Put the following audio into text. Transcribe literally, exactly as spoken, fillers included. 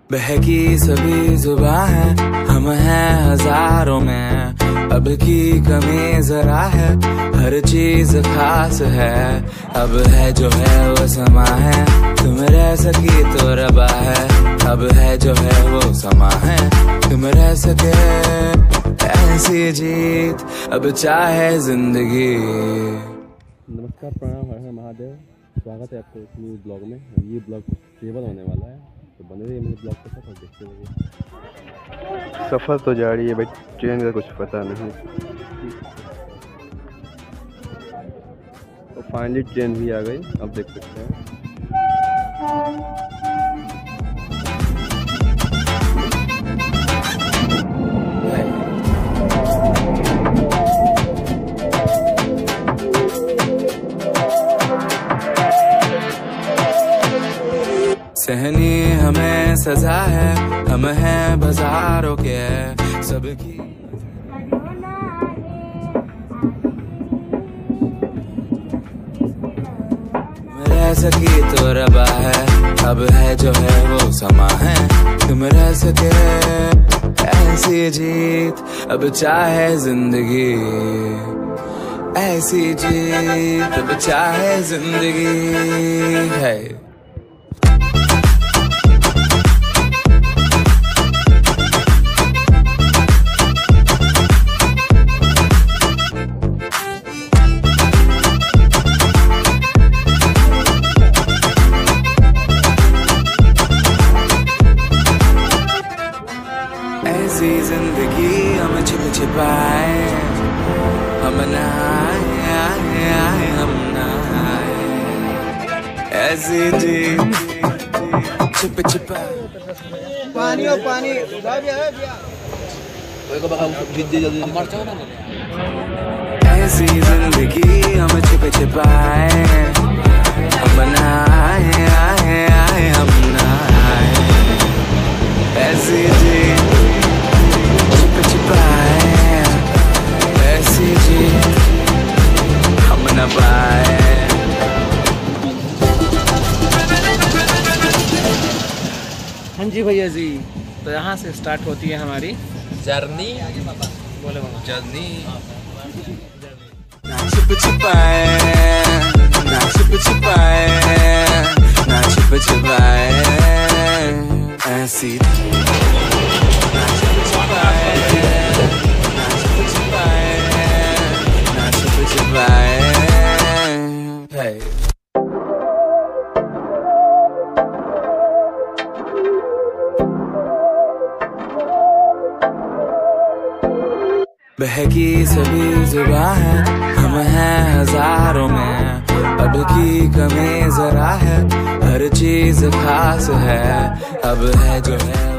बहकी सभी जुबां है, हम हैं हजारों में। अब की कमी जरा है, हर चीज खास है। अब है जो है वो समा है, तुम रह सकी तो रबा है। अब है जो है वो समा है, तुम रह सके ऐसी जीत अब चाहे जिंदगी। नमस्कार, प्रणाम, हर हर महादेव। स्वागत है आपको इस न्यू ब्लॉग में। ये ब्लॉग कुछ केवल होने वाला है, तो बने रहिए मेरे ब्लॉग के साथ और देखते रहिए। सफ़र तो जारी है भाई, ट्रेन का कुछ पता नहीं। तो फाइनली ट्रेन भी आ गई, अब देख सकते हैं। सहनी हमें सजा है, हम हैं बाजारों के सबकी। रह सकी तो रबा है, अब है जो है वो समा है। तुम रह सके ऐसी जीत अब चाहे जिंदगी। ऐसी जीत अब चाहे जिंदगी है। ऐसी जिंदगी हम छिप छिपाए, हम नहाए आए आए हम नहाए। ऐसी जी छिप छिपाए पानी और पानी ऐसी जिंदगी हम छिप छिपाए, हम नहाए आए आए हम नहाए। ऐसी जी ऐसी जी हम न पाए। हाँ जी भैया जी, तो यहाँ से स्टार्ट होती है हमारी जर्नी। बोले बाबा जर्नी ना छिप छिपाए, ना छिप छिपाए, ना छिप छिपाए। ऐसी ना छिप छिपाए, ना छिप छिपाए, ना छिप छिपाए। Hey. बहकी सभी जुबां है, हम हैं हजारों में। अब की कमी जरा है, हर चीज खास है। अब है जो है